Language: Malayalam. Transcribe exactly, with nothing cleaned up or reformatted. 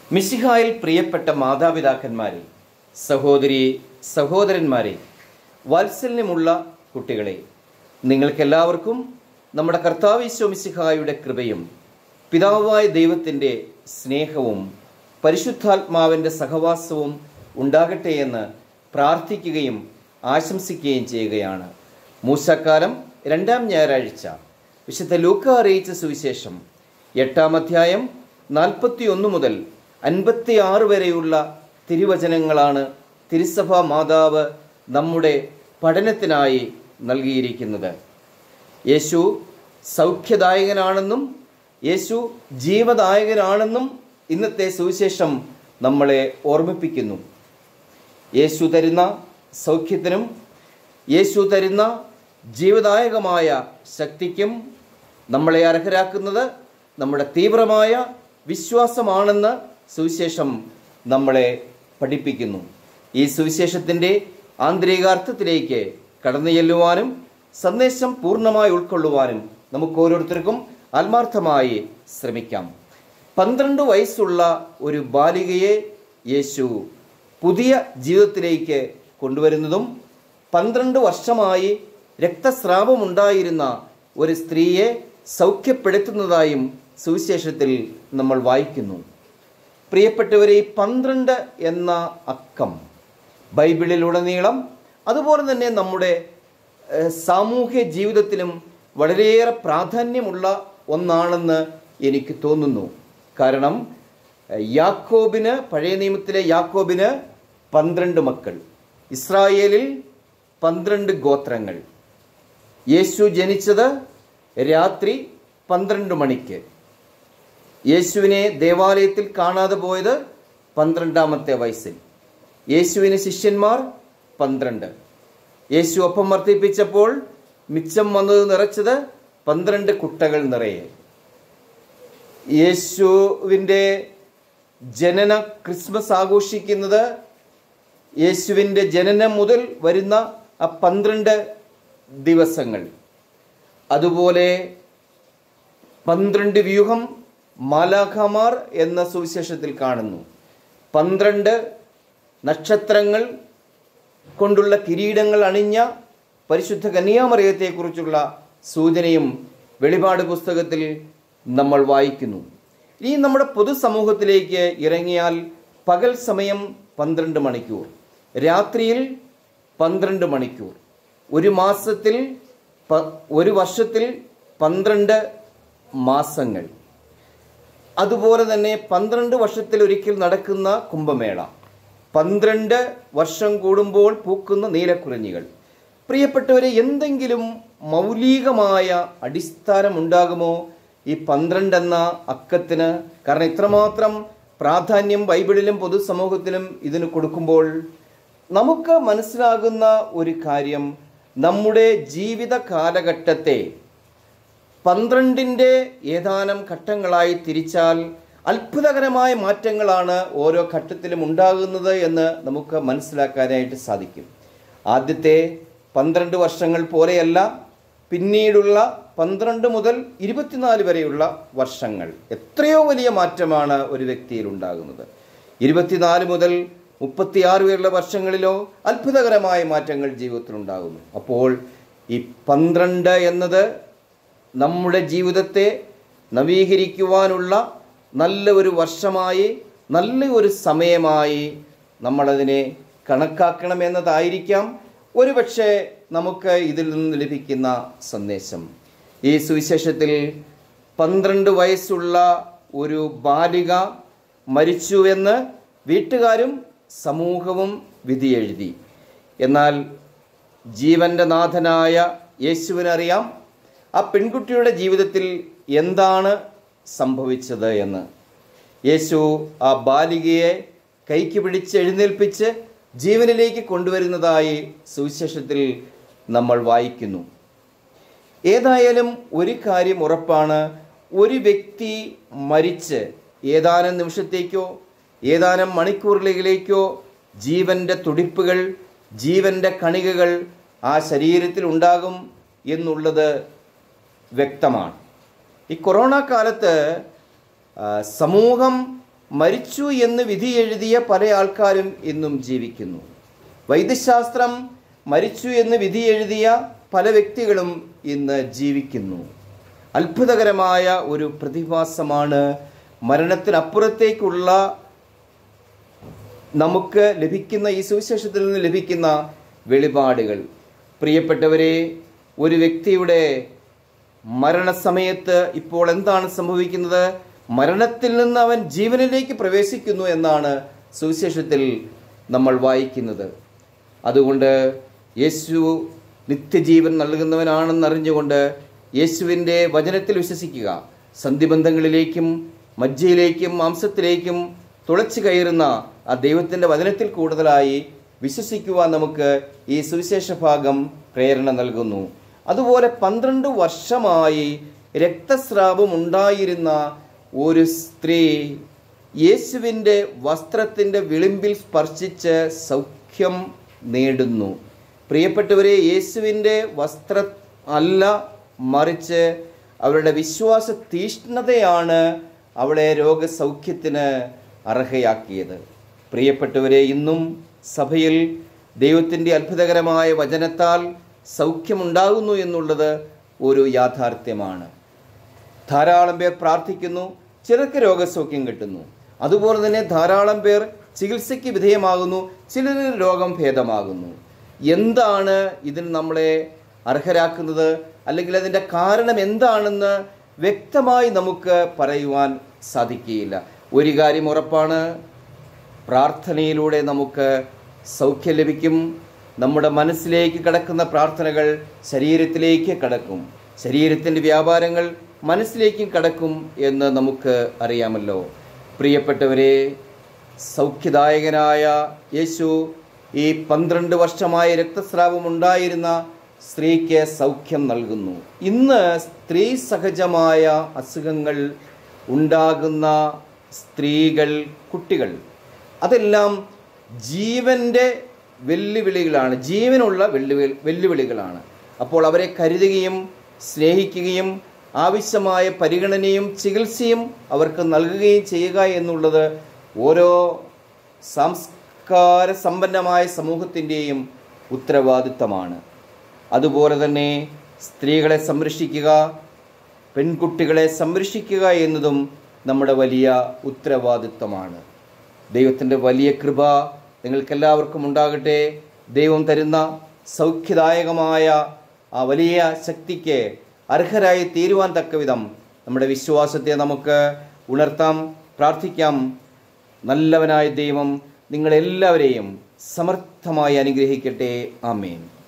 മിശിഹായിൽ പ്രിയപ്പെട്ട മാതാപിതാക്കന്മാരെ, സഹോദരി സഹോദരന്മാരെ, വാത്സല്യമുള്ള കുട്ടികളെ, നിങ്ങൾക്കെല്ലാവർക്കും നമ്മുടെ കർത്താവ് ഈശോ മിശിഹായുടെ കൃപയും പിതാവായ ദൈവത്തിൻ്റെ സ്നേഹവും പരിശുദ്ധാത്മാവിൻ്റെ സഹവാസവും ഉണ്ടാകട്ടെ എന്ന് പ്രാർത്ഥിക്കുകയും ആശംസിക്കുകയും ചെയ്യുകയാണ്. മൂശക്കാലം രണ്ടാം ഞായറാഴ്ച വിശുദ്ധ ലൂക്ക അറിയിച്ച സുവിശേഷം എട്ടാം അധ്യായം നാൽപ്പത്തി ഒന്ന് മുതൽ അൻപത്തി ആറ് വരെയുള്ള തിരുവചനങ്ങളാണ് തിരുസഭാ മാതാവ് നമ്മുടെ പഠനത്തിനായി നൽകിയിരിക്കുന്നത്. യേശു സൗഖ്യദായകനാണെന്നും യേശു ജീവദായകനാണെന്നും ഇന്നത്തെ സുവിശേഷം നമ്മളെ ഓർമ്മിപ്പിക്കുന്നു. യേശു തരുന്ന സൗഖ്യത്തിനും യേശു തരുന്ന ജീവദായകമായ ശക്തിക്കും നമ്മളെ അർഹരാക്കുന്നത് നമ്മുടെ തീവ്രമായ വിശ്വാസമാണെന്ന് സുവിശേഷം നമ്മളെ പഠിപ്പിക്കുന്നു. ഈ സുവിശേഷത്തിൻ്റെ ആന്തരികാർത്ഥത്തിലേക്ക് കടന്നു ചെല്ലുവാനും സന്ദേശം പൂർണ്ണമായി ഉൾക്കൊള്ളുവാനും നമുക്ക് ഓരോരുത്തർക്കും ആത്മാർത്ഥമായി ശ്രമിക്കാം. പന്ത്രണ്ട് വയസ്സുള്ള ഒരു ബാലികയെ യേശു പുതിയ ജീവിതത്തിലേക്ക് കൊണ്ടുവരുന്നതും പന്ത്രണ്ട് വർഷമായി രക്തസ്രാവമുണ്ടായിരുന്ന ഒരു സ്ത്രീയെ സൗഖ്യപ്പെടുത്തുന്നതായും സുവിശേഷത്തിൽ നമ്മൾ വായിക്കുന്നു. പ്രിയപ്പെട്ടവരെ, ഈ പന്ത്രണ്ട് എന്ന അക്കം ബൈബിളിലുടനീളം അതുപോലെ തന്നെ നമ്മുടെ സാമൂഹ്യ ജീവിതത്തിലും വളരെയേറെ പ്രാധാന്യമുള്ള ഒന്നാണെന്ന് എനിക്ക് തോന്നുന്നു. കാരണം യാക്കോബിന്, പഴയ നിയമത്തിലെ യാക്കോബിന് പന്ത്രണ്ട് മക്കൾ, ഇസ്രായേലിൽ പന്ത്രണ്ട് ഗോത്രങ്ങൾ. യേശു ജനിച്ചത് രാത്രി പന്ത്രണ്ട് മണിക്ക്. യേശുവിനെ ദേവാലയത്തിൽ കാണാതെ പോയത് പന്ത്രണ്ടാമത്തെ വയസ്സിൽ. യേശുവിന് ശിഷ്യന്മാർ പന്ത്രണ്ട്. യേശു അപ്പം വർദ്ധിപ്പിച്ചപ്പോൾ മിച്ചം വന്നത് നിറച്ചത് പന്ത്രണ്ട് കുട്ടകൾ നിറയെ. യേശുവിൻ്റെ ജനന ക്രിസ്മസ് ആഘോഷിക്കുന്നത് യേശുവിൻ്റെ ജനനം മുതൽ വരുന്ന ആ പന്ത്രണ്ട് ദിവസങ്ങൾ. അതുപോലെ പന്ത്രണ്ട് വ്യൂഹം മാലാഖമാർ എന്ന സുവിശേഷത്തിൽ കാണുന്നു. പന്ത്രണ്ട് നക്ഷത്രങ്ങൾ കൊണ്ടുള്ള കിരീടങ്ങൾ അണിഞ്ഞ പരിശുദ്ധ കന്യാമറിയത്തെക്കുറിച്ചുള്ള സൂചനയും വെളിപാട് പുസ്തകത്തിൽ നമ്മൾ വായിക്കുന്നു. ഇനി നമ്മുടെ പൊതുസമൂഹത്തിലേക്ക് ഇറങ്ങിയാൽ പകൽ സമയം പന്ത്രണ്ട് മണിക്കൂർ, രാത്രിയിൽ പന്ത്രണ്ട് മണിക്കൂർ, ഒരു മാസത്തിൽ ഒരു വർഷത്തിൽ പന്ത്രണ്ട് മാസങ്ങൾ, അതുപോലെ തന്നെ പന്ത്രണ്ട് വർഷത്തിൽ ഒരിക്കൽ നടക്കുന്ന കുംഭമേള, പന്ത്രണ്ട് വർഷം കൂടുമ്പോൾ പൂക്കുന്ന നീലക്കുറിഞ്ഞികൾ. പ്രിയപ്പെട്ടവരെ, എന്തെങ്കിലും മൗലികമായ അടിസ്ഥാനമുണ്ടാകുമോ ഈ പന്ത്രണ്ട് എന്ന അക്കത്തിന്? കാരണം ഇത്രമാത്രം പ്രാധാന്യം ബൈബിളിലും പൊതുസമൂഹത്തിലും ഇതിന് കൊടുക്കുമ്പോൾ നമുക്ക് മനസ്സിലാകുന്ന ഒരു കാര്യം, നമ്മുടെ ജീവിത കാലഘട്ടത്തെ പന്ത്രണ്ടിൻ്റെ ഏതാനും ഘട്ടങ്ങളായി തിരിച്ചാൽ അത്ഭുതകരമായ മാറ്റങ്ങളാണ് ഓരോ ഘട്ടത്തിലും ഉണ്ടാകുന്നത് എന്ന് നമുക്ക് മനസ്സിലാക്കാനായിട്ട് സാധിക്കും. ആദ്യത്തെ പന്ത്രണ്ട് വർഷങ്ങൾ പോലെയല്ല പിന്നീടുള്ള പന്ത്രണ്ട് മുതൽ ഇരുപത്തിനാല് വരെയുള്ള വർഷങ്ങൾ. എത്രയോ വലിയ മാറ്റമാണ് ഒരു വ്യക്തിയിൽ ഉണ്ടാകുന്നത്. ഇരുപത്തിനാല് മുതൽ മുപ്പത്തിയാറ് വരെയുള്ള വർഷങ്ങളിലോ അത്ഭുതകരമായ മാറ്റങ്ങൾ ജീവിതത്തിൽ ഉണ്ടാകുന്നു. അപ്പോൾ ഈ പന്ത്രണ്ട് എന്നത് നമ്മുടെ ജീവിതത്തെ നവീകരിക്കുവാനുള്ള നല്ല ഒരു വർഷമായി, നല്ല ഒരു സമയമായി നമ്മളതിനെ കണക്കാക്കണമെന്നതായിരിക്കാം ഒരുപക്ഷെ നമുക്ക് ഇതിൽ നിന്ന് ലഭിക്കുന്ന സന്ദേശം. ഈ സുവിശേഷത്തിൽ പന്ത്രണ്ട് വയസ്സുള്ള ഒരു ബാലിക മരിച്ചുവെന്ന് വീട്ടുകാരും സമൂഹവും വിധിയെഴുതി. എന്നാൽ ജീവൻ്റെ നാഥനായ യേശുവിനറിയാം ആ പെൺകുട്ടിയുടെ ജീവിതത്തിൽ എന്താണ് സംഭവിച്ചത് എന്ന്. യേശു ആ ബാലികയെ കൈക്ക് പിടിച്ച് എഴുന്നേൽപ്പിച്ച് ജീവനിലേക്ക് കൊണ്ടുവരുന്നതായി സുവിശേഷത്തിൽ നമ്മൾ വായിക്കുന്നു. ഏതായാലും ഒരു കാര്യം ഉറപ്പാണ്, ഒരു വ്യക്തി മരിച്ച് ഏതാനും നിമിഷത്തേക്കോ ഏതാനും മണിക്കൂറിലേക്കോ ജീവൻ്റെ തുടിപ്പുകൾ, ജീവൻ്റെ കണികകൾ ആ ശരീരത്തിൽ ഉണ്ടാകും എന്നുള്ളത് വ്യക്തമാണ്. ഈ കൊറോണ കാലത്ത് സമൂഹം മരിച്ചു എന്ന് വിധി എഴുതിയ പല ആൾക്കാരും ഇന്നും ജീവിക്കുന്നു. വൈദ്യശാസ്ത്രം മരിച്ചു എന്ന് വിധി എഴുതിയ പല വ്യക്തികളും ഇന്ന് ജീവിക്കുന്നു. അത്ഭുതകരമായ ഒരു പ്രതിഭാസമാണ് മരണത്തിനപ്പുറത്തേക്കുള്ള നമുക്ക് ലഭിക്കുന്ന ഈ സുവിശേഷത്തിൽ നിന്ന് ലഭിക്കുന്ന വെളിപാടുകൾ. പ്രിയപ്പെട്ടവരെ, ഒരു വ്യക്തിയുടെ മരണസമയത്ത് ഇപ്പോൾ എന്താണ് സംഭവിക്കുന്നത്? മരണത്തിൽ നിന്ന് അവൻ ജീവനിലേക്ക് പ്രവേശിക്കുന്നു എന്നാണ് സുവിശേഷത്തിൽ നമ്മൾ വായിക്കുന്നത്. അതുകൊണ്ട് യേശു നിത്യജീവൻ നൽകുന്നവനാണെന്നറിഞ്ഞുകൊണ്ട് യേശുവിൻ്റെ വചനത്തിൽ വിശ്വസിക്കുക. സന്ധിബന്ധങ്ങളിലേക്കും മജ്ജയിലേക്കും മാംസത്തിലേക്കും തുളച്ചു കയറുന്ന ആ ദൈവത്തിൻ്റെ വചനത്തിൽ കൂടുതലായി വിശ്വസിക്കുവാൻ നമുക്ക് ഈ സുവിശേഷ ഭാഗം പ്രേരണ നൽകുന്നു. അതുപോലെ പന്ത്രണ്ട് വർഷമായി രക്തസ്രാവം ഉണ്ടായിരുന്ന ഒരു സ്ത്രീ യേശുവിൻ്റെ വസ്ത്രത്തിൻ്റെ വിളിമ്പിൽ സ്പർശിച്ച് സൗഖ്യം നേടുന്നു. പ്രിയപ്പെട്ടവരെ, യേശുവിൻ്റെ വസ്ത്ര അല്ല, മറിച്ച് അവരുടെ വിശ്വാസ തീഷ്ണതയാണ് അവളെ രോഗസൗഖ്യത്തിന് അർഹയാക്കിയത്. പ്രിയപ്പെട്ടവരെ, ഇന്നും സഭയിൽ ദൈവത്തിൻ്റെ അത്ഭുതകരമായ വചനത്താൽ സൗഖ്യമുണ്ടാകുന്നു എന്നുള്ളത് ഒരു യാഥാർത്ഥ്യമാണ്. ധാരാളം പേർ പ്രാർത്ഥിക്കുന്നു, ചിലർക്ക് രോഗസൗഖ്യം കിട്ടുന്നു. അതുപോലെ തന്നെ ധാരാളം പേർ ചികിത്സയ്ക്ക് വിധേയമാകുന്നു, ചിലരിൽ രോഗം ഭേദമാകുന്നു. എന്താണ് ഇതിന് നമ്മളെ അർഹരാക്കുന്നത്, അല്ലെങ്കിൽ അതിൻ്റെ കാരണം എന്താണെന്ന് വ്യക്തമായി നമുക്ക് പറയുവാൻ സാധിക്കുകയില്ല. ഒരു കാര്യം ഉറപ്പാണ്, പ്രാർത്ഥനയിലൂടെ നമുക്ക് സൗഖ്യം ലഭിക്കും. നമ്മുടെ മനസ്സിലേക്ക് കടക്കുന്ന പ്രാർത്ഥനകൾ ശരീരത്തിലേക്ക് കടക്കും, ശരീരത്തിൻ്റെ വ്യാപാരങ്ങൾ മനസ്സിലേക്കും കടക്കും എന്ന് നമുക്ക് അറിയാമല്ലോ. പ്രിയപ്പെട്ടവരെ, സൗഖ്യദായകനായ യേശു ഈ പന്ത്രണ്ട് വർഷമായി രക്തസ്രാവം ഉണ്ടായിരുന്ന സ്ത്രീക്ക് സൗഖ്യം നൽകുന്നു. ഇന്ന് സ്ത്രീ സഹജമായ അസുഖങ്ങൾ ഉണ്ടാകുന്ന സ്ത്രീകൾ, കുട്ടികൾ, അതെല്ലാം ജീവൻ്റെ വെല്ലുവിളികളാണ്, ജീവനുള്ള വെല്ലുവിളി വെല്ലുവിളികളാണ്. അപ്പോൾ അവരെ കരുതുകയും സ്നേഹിക്കുകയും ആവശ്യമായ പരിഗണനയും ചികിത്സയും അവർക്ക് നൽകുകയും ചെയ്യുക എന്നുള്ളത് ഓരോ സംസ്കാര സമ്പന്നമായ സമൂഹത്തിൻ്റെയും ഉത്തരവാദിത്തമാണ്. അതുപോലെ തന്നെ സ്ത്രീകളെ സംരക്ഷിക്കുക, പെൺകുട്ടികളെ സംരക്ഷിക്കുക എന്നതും നമ്മുടെ വലിയ ഉത്തരവാദിത്തമാണ്. ദൈവത്തിൻ്റെ വലിയ കൃപ നിങ്ങൾക്കെല്ലാവർക്കും ഉണ്ടാകട്ടെ. ദൈവം തരുന്ന സൗഖ്യദായകമായ ആ വലിയ ശക്തിക്ക് അർഹരായി തീരുവാൻ തക്കവിധം നമ്മുടെ വിശ്വാസത്തെ നമുക്ക് ഉണർത്താം, പ്രാർത്ഥിക്കാം. നല്ലവനായ ദൈവം നിങ്ങളെല്ലാവരെയും സമർത്ഥമായി അനുഗ്രഹിക്കട്ടെ. ആമേൻ.